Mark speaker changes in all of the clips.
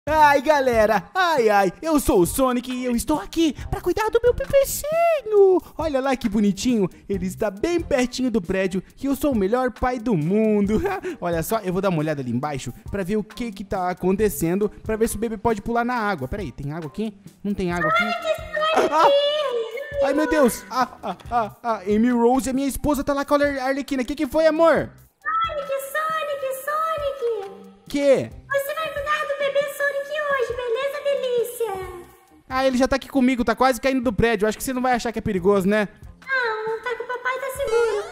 Speaker 1: Ai, galera, ai, eu sou o Sonic e eu estou aqui para cuidar do meu bebezinho. Olha lá que bonitinho, ele está bem pertinho do prédio e eu sou o melhor pai do mundo. Olha só, eu vou dar uma olhada ali embaixo para ver o que tá acontecendo, para ver se o bebê pode pular na água. Peraí, tem água aqui? Não tem água aqui? Ai, meu Deus. Amy Rose, a minha esposa, tá lá com a Arlequina. O que foi, amor?
Speaker 2: Sonic!
Speaker 1: Que?
Speaker 2: Você vai cuidar do bebê Sonic hoje, beleza, delícia?
Speaker 1: Ah, ele já tá aqui comigo, tá quase caindo do prédio. Acho que você não vai achar que é perigoso, né?
Speaker 2: Não, tá com o papai, tá seguro.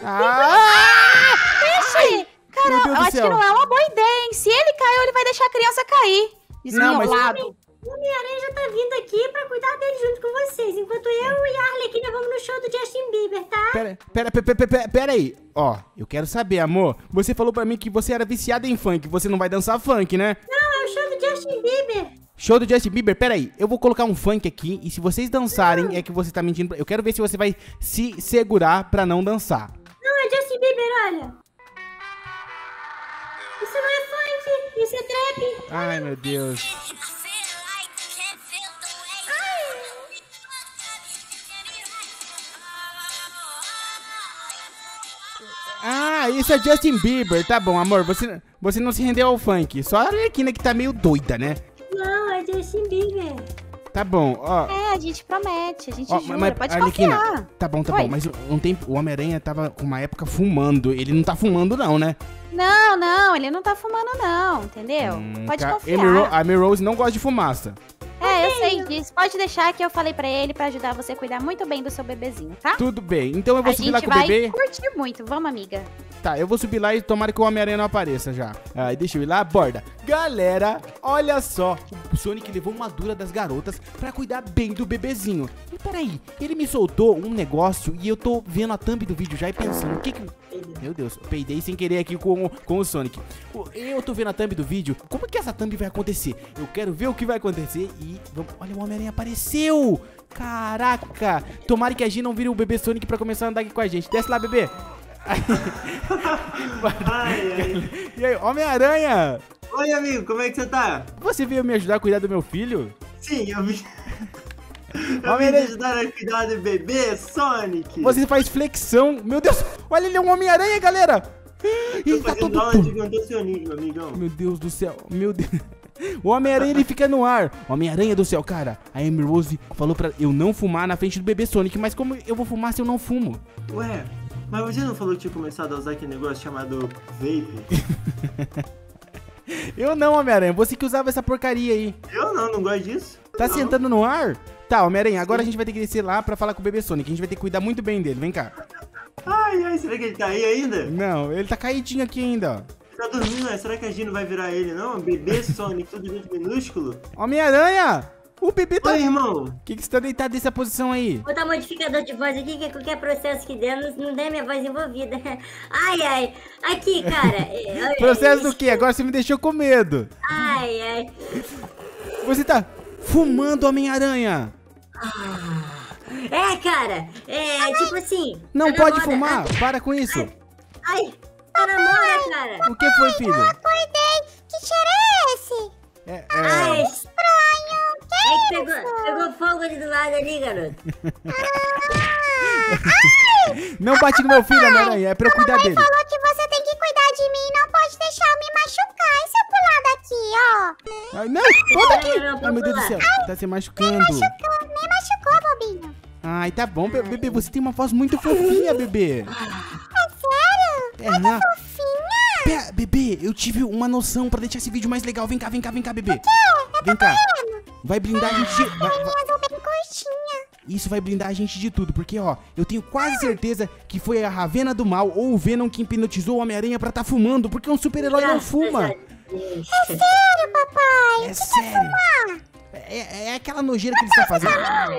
Speaker 3: Vixe! Cara, eu acho que não é uma boa ideia, hein? Se ele caiu, ele vai deixar a criança cair. Desmiolado.
Speaker 2: O Homem-Aranha já tá vindo aqui pra cuidar dele junto com vocês, enquanto eu e a Arlequina vamos no show do Justin Bieber, tá?
Speaker 1: Pera aí. Ó, eu quero saber, amor. Você falou pra mim que você era viciada em funk. Você não vai dançar funk, né?
Speaker 2: Não, é o show do Justin Bieber.
Speaker 1: Show do Justin Bieber? Pera aí. Eu vou colocar um funk aqui e se vocês dançarem é que você tá mentindo. Eu quero ver se você vai se segurar pra não dançar.
Speaker 2: Não, é Justin Bieber, olha. Isso não é funk, isso é trap.
Speaker 1: Ai, meu Deus. Ah, isso é Justin Bieber. Tá bom, amor, você não se rendeu ao funk. Só a Arlequina que tá meio doida, né?
Speaker 2: Não, é Justin Bieber.
Speaker 1: Tá bom, ó.
Speaker 3: É, a gente promete, a gente jura,
Speaker 1: mas,
Speaker 3: pode
Speaker 1: Arlequina,
Speaker 3: confiar.
Speaker 1: tá bom, mas um tempo o Homem-Aranha tava com uma época fumando. Ele não tá fumando não, né?
Speaker 3: Não, ele não tá fumando não, entendeu? Pode confiar.
Speaker 1: A Amy Rose não gosta de fumaça.
Speaker 3: É, eu sei disso. Pode deixar que eu falei pra ele pra ajudar você a cuidar muito bem do seu bebezinho, tá?
Speaker 1: Tudo bem, então eu vou subir lá com o bebê.
Speaker 3: A gente vai curtir muito, vamos, amiga.
Speaker 1: Tá, eu vou subir lá e tomara que o Homem-Aranha não apareça já. Aí, deixa eu ir lá, aborda. Galera, olha só. O Sonic levou uma dura das garotas pra cuidar bem do bebezinho. E peraí, ele me soltou um negócio e eu tô vendo a thumb do vídeo já e pensando, o que que... Meu Deus, peidei sem querer aqui com o Sonic. Eu tô vendo a thumb do vídeo. Como que essa thumb vai acontecer? Eu quero ver o que vai acontecer e... Olha, o Homem-Aranha apareceu! Caraca! Tomara que a G não vire o bebê Sonic pra começar a andar aqui com a gente. Desce lá, bebê! E aí, Homem-Aranha!
Speaker 4: Oi, amigo, como é que você tá?
Speaker 1: Você veio me ajudar a cuidar do meu filho?
Speaker 4: Sim, eu vim te ajudar a cuidar do bebê Sonic.
Speaker 1: Você faz flexão. Meu Deus, olha, ele é um Homem-Aranha, galera.
Speaker 4: Ele tá todo aula de contorcionismo, amigão.
Speaker 1: Meu Deus do céu, meu Deus. O Homem-Aranha, ele fica no ar. Homem-Aranha do céu, cara. A Amy Rose falou pra eu não fumar na frente do bebê Sonic. Mas como eu vou fumar se eu não fumo?
Speaker 4: Ué, mas você não falou que tinha começado a usar aquele negócio chamado vape?
Speaker 1: Eu não, Homem-Aranha. Você que usava essa porcaria aí.
Speaker 4: Eu não gosto disso.
Speaker 1: Tá sentando no ar? Tá, Homem-Aranha, agora a gente vai ter que descer lá pra falar com o bebê Sonic. A gente vai ter que cuidar muito bem dele. Vem cá.
Speaker 4: Ai, será que ele tá aí ainda?
Speaker 1: Não, ele tá caidinho aqui ainda, ó.
Speaker 4: Tá dormindo, né? Será que a G não vai virar ele, não? Bebê Sonic, tudo junto minúsculo?
Speaker 1: Homem-Aranha! O bebê tá...
Speaker 4: Oi, irmão.
Speaker 1: Por que você tá deitado nessa posição aí?
Speaker 2: Vou botar modificador de voz aqui, que qualquer processo que der, não tem minha voz envolvida. Ai. Aqui, cara.
Speaker 1: Processo do quê? Agora você me deixou com medo.
Speaker 2: Ai.
Speaker 1: Você tá fumando, Homem-Aranha.
Speaker 2: Cara. Tipo assim...
Speaker 1: Não pode fumar. Para com isso.
Speaker 2: Ai, tá na moda, cara.
Speaker 1: O que foi, filho?
Speaker 3: Eu acordei. Que cheiro é esse?
Speaker 2: Ai,
Speaker 3: Estranho. Que
Speaker 2: é que pegou fogo ali do lado ali, garoto.
Speaker 1: Não bate no meu filho, Homem-Aranha. É pra eu cuidar dele.
Speaker 3: Falou que você tem que cuidar de mim e não pode deixar eu me machucar. E se eu pular daqui, ó?
Speaker 1: Ai, não, volta aqui.
Speaker 2: Não,
Speaker 1: Ai, meu Deus do céu. Tá se machucando.
Speaker 3: Me machucou, bobinho.
Speaker 1: Ai, tá bom, bebê. Você tem uma voz muito fofinha, bebê.
Speaker 3: É sério?
Speaker 1: Fofinha.
Speaker 3: Fofinha.
Speaker 1: Bebê, eu tive uma noção pra deixar esse vídeo mais legal. Vem cá, bebê.
Speaker 3: O quê?
Speaker 1: Vem cá. Vai blindar a gente de...
Speaker 3: Minha bem curtinha.
Speaker 1: Isso vai blindar a gente de tudo, porque, ó, eu tenho quase certeza que foi a Ravena do Mal ou o Venom que hipnotizou o Homem-Aranha pra tá fumando, porque um super-herói não fuma.
Speaker 3: É sério, papai?
Speaker 1: É sério. É aquela nojeira que ele está fazendo.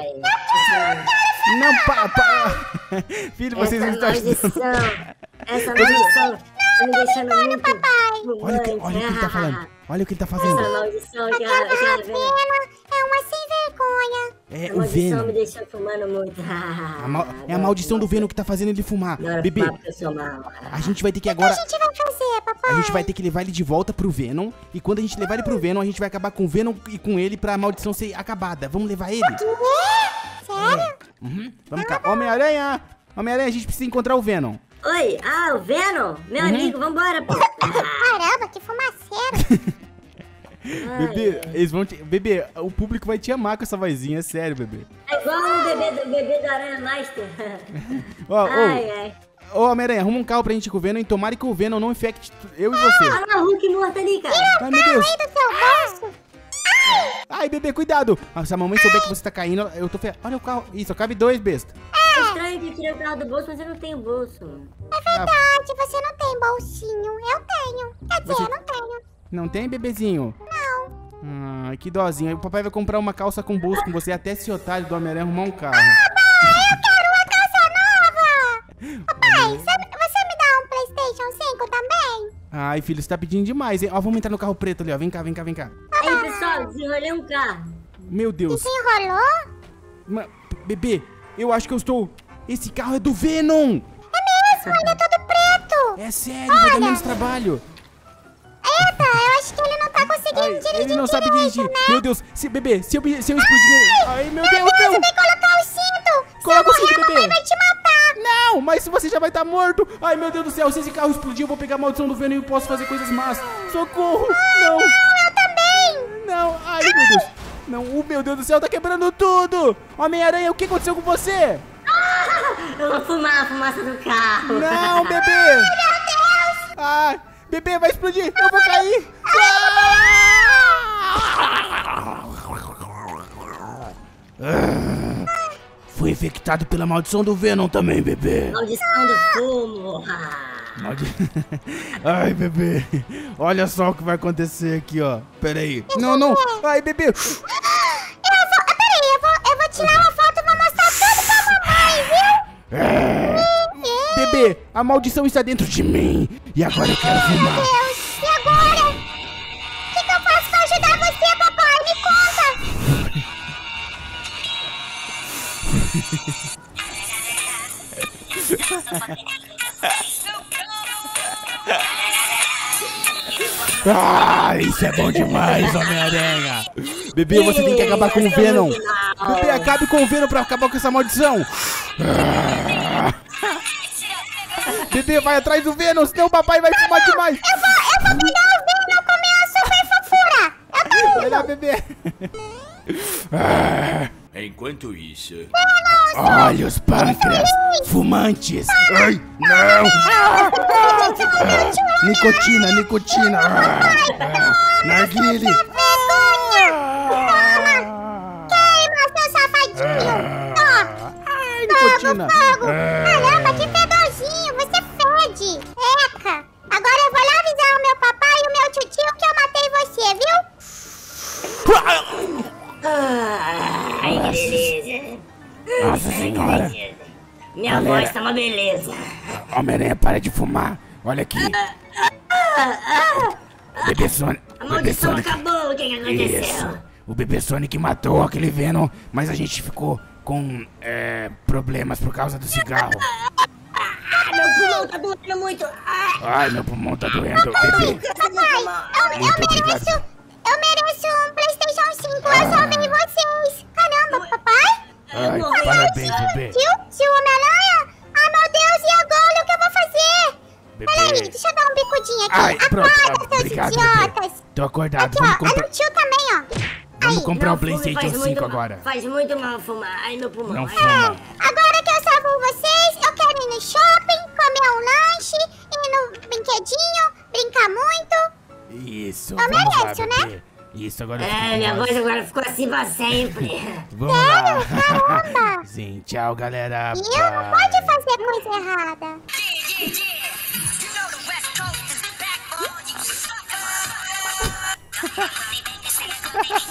Speaker 1: Não, Filho, vocês não estão ajudando.
Speaker 2: Essa maldição tá me deixando muito...
Speaker 1: Olha o que ele tá falando. Olha o que ele tá fazendo.
Speaker 2: Essa maldição já
Speaker 3: É uma sem vergonha.
Speaker 1: É o Venom.
Speaker 2: me deixou fumando muito.
Speaker 1: É a maldição do Venom que tá fazendo ele fumar. Bebê, a gente vai ter que agora...
Speaker 3: O que a gente vai fazer, papai?
Speaker 1: A gente vai ter que levar ele de volta pro Venom. E quando a gente levar ele pro Venom, a gente vai acabar com o Venom e com ele pra maldição ser acabada. Vamos levar ele?
Speaker 3: Sério?
Speaker 1: Uhum. Vamos cá. Homem-Aranha! Homem-Aranha, a gente precisa encontrar o Venom.
Speaker 2: Oi, o Venom? Meu amigo, vambora, pô.
Speaker 3: Caramba, que fumaceiro.
Speaker 1: Bebê, eles vão te... Bebê, o público vai te amar com essa vozinha, é sério, bebê.
Speaker 2: É igual o bebê do Aranha Master.
Speaker 1: Ô, Homem-Aranha, arruma um carro pra gente ir com o Venom e tomara que o Venom não infecte eu e você.
Speaker 2: Olha lá o Hulk morto ali, cara.
Speaker 1: Ai, meu Deus.
Speaker 3: Aí do seu bolso.
Speaker 1: Ai, bebê, cuidado. Se a mamãe souber que você tá caindo, eu tô ferrado. Olha o carro. Ih, só cabe 2, besta.
Speaker 2: É estranho que eu tirei o carro do bolso, mas eu não tenho bolso.
Speaker 3: É verdade, você não tem bolsinho. Eu tenho. Quer dizer, eu não tenho.
Speaker 1: Não tem, bebezinho?
Speaker 3: Não.
Speaker 1: Ah, que dozinha. O papai vai comprar uma calça com bolso com você até esse otário do Homem-Aranha arrumar um carro.
Speaker 3: Eu quero uma calça nova. Papai, você me dá um PlayStation 5 também?
Speaker 1: Ai, filho, você tá pedindo demais, hein? Ó, vamos entrar no carro preto ali, ó. Vem cá, vem cá, vem cá.
Speaker 2: Aí, pessoal, desenrolei um carro.
Speaker 1: Meu Deus.
Speaker 3: Desenrolou?
Speaker 1: Bebê, eu acho que eu estou... Esse carro é do Venom.
Speaker 3: Ele é todo preto.
Speaker 1: É sério, vai dar menos trabalho.
Speaker 3: Eita, eu acho que ele não tá conseguindo dirigir.
Speaker 1: Ele não sabe
Speaker 3: direito,
Speaker 1: dirigir.
Speaker 3: né?
Speaker 1: Meu Deus, bebê, se eu explodir... Ai, meu Deus,
Speaker 3: Você
Speaker 1: não.
Speaker 3: tem que colocar o cinto.
Speaker 1: Coloca o
Speaker 3: Se eu
Speaker 1: cinto,
Speaker 3: morrer, a
Speaker 1: bebê.
Speaker 3: mamãe vai te matar.
Speaker 1: Não, mas se você já vai estar morto. Ai, meu Deus do céu, se esse carro explodir, eu vou pegar a maldição do Venom e eu posso fazer coisas más. Socorro, não.
Speaker 3: Não, eu também.
Speaker 1: Não, ai, meu Deus. Não, meu Deus do céu, tá quebrando tudo. Homem-Aranha, o que aconteceu com você?
Speaker 2: Eu vou fumar a fumaça do carro.
Speaker 1: Não, bebê. Ai, meu Deus. Ah, bebê, vai explodir. Eu vou cair. Fui infectado pela maldição do Venom também, bebê.
Speaker 2: Maldição do fumo.
Speaker 1: Ai, bebê. Olha só o que vai acontecer aqui, ó. Pera aí. Não, não. Ai, bebê.
Speaker 3: Peraí, eu vou tirar uma foto e vou mostrar tudo pra mamãe, viu?
Speaker 1: Bebê, a maldição está dentro de mim. E agora eu quero fumar.
Speaker 3: Meu Deus, e agora? O que eu faço pra ajudar você, papai? Me conta.
Speaker 1: Ah, isso é bom demais, Homem-Aranha. Bebê, você tem que acabar com o Venom. Bebê, acabe com o Venom pra acabar com essa maldição. Bebê, vai atrás do Venom, senão o papai vai fumar demais.
Speaker 3: Eu vou pegar o Venom com minha super fofura.
Speaker 1: Vai lá, bebê.
Speaker 5: Enquanto isso...
Speaker 1: Olha os pâncreas fumantes. Ai, não. Nicotina, nicotina. Narguile.
Speaker 3: Queima, seu safadinho.
Speaker 1: Ai, nicotina.
Speaker 3: Caramba, que fedorzinho. Você fede. Eca. Agora eu vou lá avisar o meu papai e o meu tio que eu matei você, viu?
Speaker 2: Ai, que beleza.
Speaker 1: Nossa senhora.
Speaker 2: Minha voz tá uma beleza.
Speaker 1: Homem-Aranha, para de fumar. Olha aqui. Bebê Sonic.
Speaker 2: A maldição acabou. O que aconteceu?
Speaker 1: Isso. O Bebê Sonic matou aquele Venom, mas a gente ficou com problemas por causa do cigarro.
Speaker 2: Meu pulmão tá doendo muito.
Speaker 1: Ai, meu pulmão tá doendo. Bebê.
Speaker 3: Papai, eu mereço um PlayStation 5. Eu salvei vocês. Caramba, papai.
Speaker 1: Ai, parabéns, bebê.
Speaker 3: Tio Homem-Aranha? Ai, meu Deus, e agora o que eu vou fazer?
Speaker 1: Bebê.
Speaker 3: Peraí, deixa eu dar um bicudinho aqui.
Speaker 1: Ai, pronto.
Speaker 3: Acorda, seus
Speaker 1: Obrigado,
Speaker 3: idiotas.
Speaker 1: bebê. Tô acordado.
Speaker 3: Aqui,
Speaker 1: Vamos
Speaker 3: ó.
Speaker 1: comprar,
Speaker 3: No tio também, ó.
Speaker 1: vamos
Speaker 3: Aí,
Speaker 1: comprar
Speaker 2: Não
Speaker 1: o
Speaker 2: fume,
Speaker 1: PlayStation
Speaker 2: faz
Speaker 1: 5
Speaker 2: muito
Speaker 1: agora.
Speaker 2: Faz muito mal fumar. Ai, meu pulmão.
Speaker 1: Não
Speaker 2: Ai.
Speaker 1: fuma.
Speaker 3: Agora que eu salvo vocês, eu quero ir no shopping, comer um lanche, ir no brinquedinho, brincar muito.
Speaker 1: Isso,
Speaker 3: Eu
Speaker 1: vamos lá,
Speaker 3: mereço,
Speaker 1: bebê.
Speaker 3: né?
Speaker 1: Isso, agora eu fico com
Speaker 2: Minha
Speaker 1: nós.
Speaker 2: voz agora ficou assim pra sempre.
Speaker 1: Vamos lá.
Speaker 3: Caramba.
Speaker 1: Sim, tchau, galera.
Speaker 3: E eu não
Speaker 1: Bye.
Speaker 3: pode fazer coisa errada.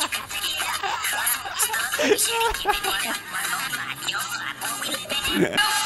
Speaker 5: Yeah.